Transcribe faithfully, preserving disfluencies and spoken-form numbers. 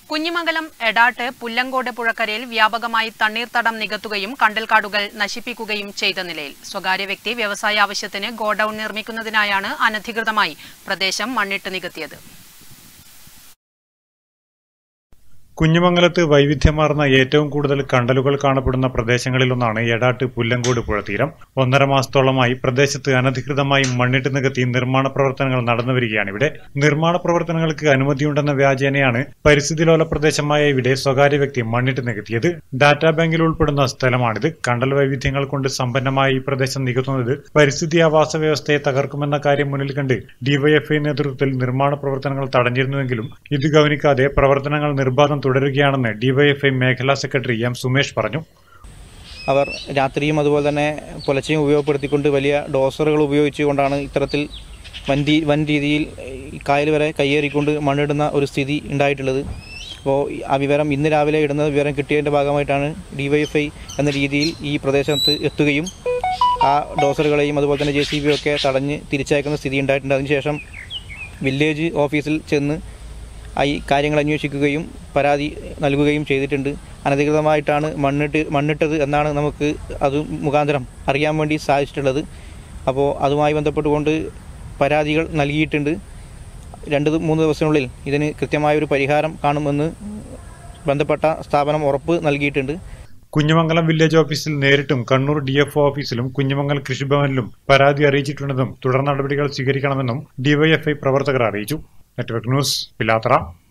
കുഞ്ഞിമംഗലം എടാട്ട് പുല്ലങ്കോട് പുഴക്കരയിൽ വ്യാപകമായി തണ്ണീർത്തടം നികത്തുകയും കണ്ടൽക്കാടുകൾ നശിപ്പിക്കുകയും ചെയ്ത നിലയിൽ സ്വകാര്യ വ്യക്തി വ്യവസായ ആവശ്യത്തിന് ഗോഡൌൺ നിർമ്മിക്കുന്നതിനായാണ് അനധികൃതമായി പ്രദേശം മണ്ണിട്ട് നികത്തിയത്. കുഞ്ഞിമംഗലത്ത് വൈവിധ്യമാർന്ന ഏറ്റവും കൂടുതൽ കണ്ടലുകൾ കാണപ്പെടുന്ന പ്രദേശങ്ങളിലൊന്നാണ് എടാട്ട് പുല്ലങ്കോട് പുഴതീരം. ഒന്നര മാസത്തോളമായി പ്രദേശത്ത് അനധികൃതമായി മണ്ണിട്ട് നികത്തി നിർമ്മാണ പ്രവർത്തനങ്ങൾ നടന്നുവരികയാണിവിടെ. നിർമ്മാണ പ്രവർത്തനങ്ങൾക്ക് അനുമതിയുണ്ടെന്ന വ്യാജേനയാണ് പരിസ്ഥിതിലോല പ്രദേശമായ ഇവിടെ സ്വകാര്യ വ്യക്തി മണ്ണിട്ട് നികത്തിയത്. ഡാറ്റാ ബാങ്കിൽ ഉൾപ്പെടുന്ന സ്ഥലമാണിത്. കണ്ടൽ വൈവിധ്യങ്ങൾ കൊണ്ട് സമ്പന്നമായ ഈ പ്രദേശം നികത്തുന്നത് പരിസ്ഥിതി ആവാസ വ്യവസ്ഥയെ തകർക്കുമെന്ന കാര്യം മുന്നിൽ കണ്ട് ഡിവൈഎഫ്ഐ നേതൃത്വത്തിൽ നിർമ്മാണ പ്രവർത്തനങ്ങൾ തടഞ്ഞിരുന്നുവെങ്കിലും ഇത് ഗവനിക്കാതെ പ്രവർത്തനങ്ങൾ നിർബാധം തുടരുകയാണെന്ന് ഡിവൈഎഫ്ഐ മേഖലാ സെക്രട്ടറി എം സുമേഷ് പറഞ്ഞു. അവർ രാത്രിയും അതുപോലെ തന്നെ പുലർച്ചയും ഉപയോഗപ്പെടുത്തിക്കൊണ്ട് വലിയ ഡോസറുകൾ ഉപയോഗിച്ചുകൊണ്ടാണ് ഇത്തരത്തിൽ വൻ വൻ രീതിയിൽ കായൽ വരെ കയ്യേറിക്കൊണ്ട് മണ്ണിടുന്ന ഒരു സ്ഥിതി ഉണ്ടായിട്ടുള്ളത്. അപ്പോൾ ആ വിവരം ഇന്ന് രാവിലെ ഇടുന്ന വിവരം കിട്ടിയതിൻ്റെ ഭാഗമായിട്ടാണ് ഡിവൈഎഫ്ഐ എന്ന രീതിയിൽ ഈ പ്രദേശത്ത് എത്തുകയും ആ ഡോസറുകളെയും അതുപോലെ തന്നെ ജെ സി ബി ഒക്കെ തടഞ്ഞ് തിരിച്ചയക്കുന്ന സ്ഥിതി ഉണ്ടായിട്ടുണ്ട്. അതിനുശേഷം വില്ലേജ് ഓഫീസിൽ ചെന്ന് ഈ കാര്യങ്ങൾ അന്വേഷിക്കുകയും പരാതി നൽകുകയും ചെയ്തിട്ടുണ്ട്. അനധികൃതമായിട്ടാണ് മണ്ണിട്ട് മണ്ണിട്ടത് എന്നാണ് നമുക്ക് അത് മുഖാന്തരം അറിയാൻ വേണ്ടി സാധിച്ചിട്ടുള്ളത്. അപ്പോൾ അതുമായി ബന്ധപ്പെട്ടുകൊണ്ട് പരാതികൾ നൽകിയിട്ടുണ്ട്. രണ്ട് മൂന്ന് ദിവസത്തിനുള്ളിൽ ഇതിന് കൃത്യമായൊരു പരിഹാരം കാണുമെന്ന് ബന്ധപ്പെട്ട സ്ഥാപനം ഉറപ്പ് നൽകിയിട്ടുണ്ട്. കുഞ്ഞിമംഗലം വില്ലേജ് ഓഫീസിൽ നേരിട്ടും കണ്ണൂർ ഡി എഫ് ഒ ഓഫീസിലും കുഞ്ഞിമംഗലം കൃഷിഭവനിലും പരാതി അറിയിച്ചിട്ടുണ്ടെന്നും തുടർ നടപടികൾ സ്വീകരിക്കണമെന്നും ഡിവൈഎഫ്ഐ പ്രവർത്തകർ അറിയിച്ചു. Network news Pilathara.